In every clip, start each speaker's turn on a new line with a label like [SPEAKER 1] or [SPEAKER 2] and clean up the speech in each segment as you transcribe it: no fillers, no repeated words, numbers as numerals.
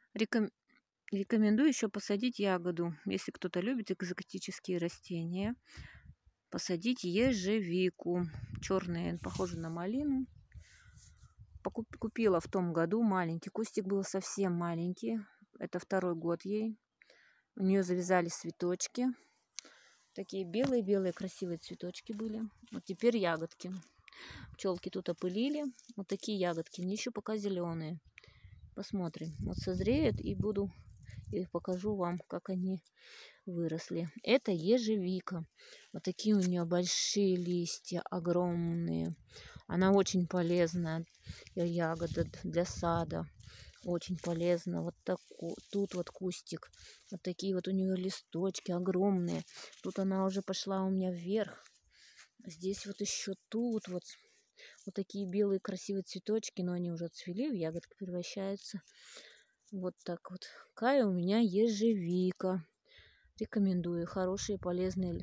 [SPEAKER 1] Реком- Рекомендую еще посадить ягоду. Если кто-то любит экзотические растения, посадить ежевику. Черная, похожа на малину. Купила в том году маленький. Кустик был совсем маленький. Это второй год ей. У нее завязались цветочки. Такие белые-белые красивые цветочки были. Вот теперь ягодки. Пчелки тут опылили. Вот такие ягодки. Они еще пока зеленые. Посмотрим. Вот созреют и покажу вам, как они выросли. Это ежевика. Вот такие у нее большие листья, огромные. Она очень полезная ягода для сада. Очень полезно. Вот такой. Тут вот кустик. Вот такие вот у нее листочки огромные. Тут она уже пошла у меня вверх. Здесь вот еще тут вот такие белые красивые цветочки, но они уже цвели, в ягодки превращаются. Вот так вот. Какая у меня ежевика. Рекомендую. Хорошие, полезные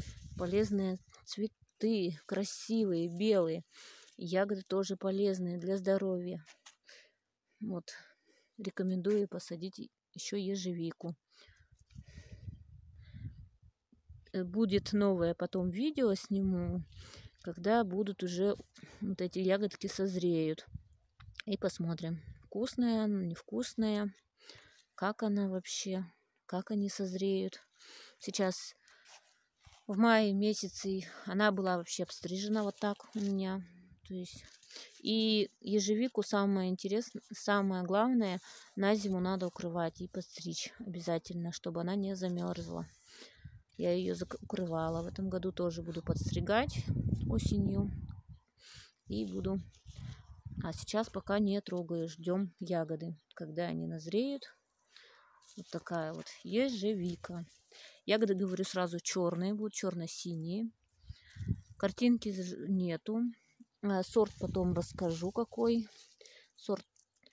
[SPEAKER 1] цветы. Красивые, белые. Ягоды тоже полезные для здоровья. Вот. Рекомендую посадить еще ежевику. Будет новое потом видео сниму, когда будут уже вот эти ягодки созреют. И посмотрим, вкусная она, невкусная, как она вообще, как они созреют. Сейчас в мае месяце она была вообще обстрижена вот так у меня. То есть и ежевику самое интересное, самое главное, на зиму надо укрывать и подстричь обязательно, чтобы она не замерзла. Я ее укрывала. В этом году тоже буду подстригать осенью. И буду. А сейчас пока не трогаю. Ждем ягоды. Когда они назреют. Вот такая вот ежевика. Ягоды, говорю, сразу черные будут. Черно-синие. Картинки нету. Сорт потом расскажу, какой. Сорт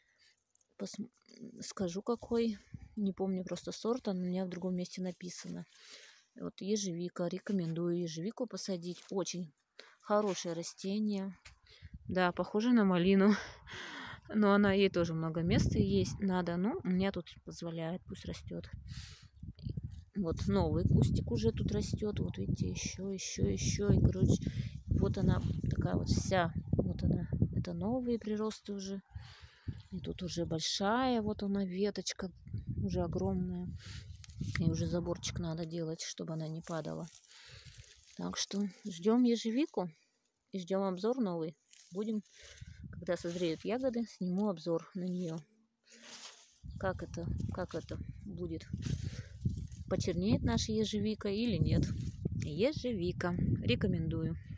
[SPEAKER 1] скажу, какой. Не помню просто сорт. Он у меня в другом месте написано. Вот ежевика. Рекомендую ежевику посадить. Очень хорошее растение. Да, похоже на малину. Но ей тоже много места есть. Надо. Ну, у меня тут позволяет. Пусть растет. Вот новый кустик уже тут растет. Вот видите, еще. И, короче, вот она такая вот вся. Вот она. Это новые приросты уже. И тут уже большая. Вот она веточка. Уже огромная. И уже заборчик надо делать, чтобы она не падала. Так что ждем ежевику и ждем обзор новый. Будем, когда созреют ягоды, сниму обзор на нее. Как это будет? Почернеет наша ежевика или нет? Ежевика. Рекомендую.